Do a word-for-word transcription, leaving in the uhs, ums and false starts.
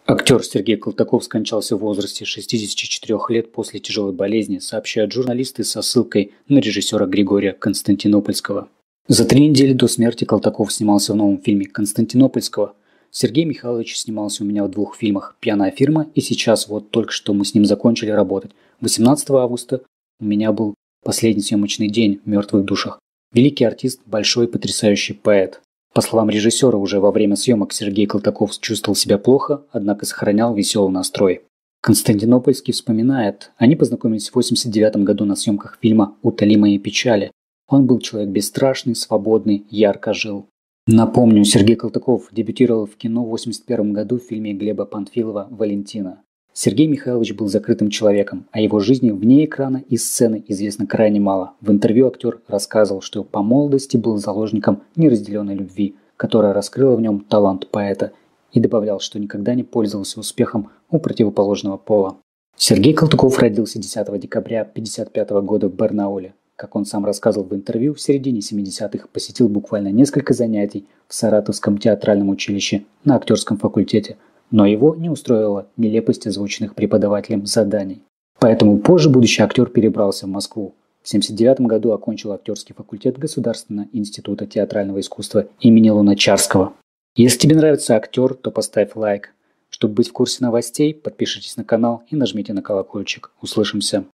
Актер Сергей Калтаков скончался в возрасте шестидесяти четырёх лет после тяжелой болезни, сообщают журналисты со ссылкой на режиссера Григория Константинопольского. За три недели до смерти Калтаков снимался в новом фильме Константинопольского. Сергей Михайлович снимался у меня в двух фильмах «Пьяная фирма» и сейчас вот только что мы с ним закончили работать. восемнадцатого августа у меня был последний съемочный день в «Мертвых душах». Великий артист, большой потрясающий поэт. По словам режиссера, уже во время съемок Сергей Калтаков чувствовал себя плохо, однако сохранял веселый настрой. Константинопольский вспоминает, они познакомились в восемьдесят девятом году на съемках фильма «Утоли мои печали». Он был человек бесстрашный, свободный, ярко жил. Напомню, Сергей Калтаков дебютировал в кино в восемьдесят первом году в фильме Глеба Панфилова «Валентина». Сергей Михайлович был закрытым человеком, о его жизни вне экрана и сцены известно крайне мало. В интервью актер рассказывал, что по молодости был заложником неразделенной любви, которая раскрыла в нем талант поэта, и добавлял, что никогда не пользовался успехом у противоположного пола. Сергей Калтаков родился десятого декабря тысяча девятьсот пятьдесят пятого года в Барнауле. Как он сам рассказывал в интервью, в середине семидесятых посетил буквально несколько занятий в Саратовском театральном училище на актерском факультете, но его не устроила нелепость озвученных преподавателем заданий. Поэтому позже будущий актер перебрался в Москву. В семьдесят девятом году окончил актерский факультет Государственного института театрального искусства имени Луначарского. Если тебе нравится актер, то поставь лайк. Чтобы быть в курсе новостей, подпишитесь на канал и нажмите на колокольчик. Услышимся!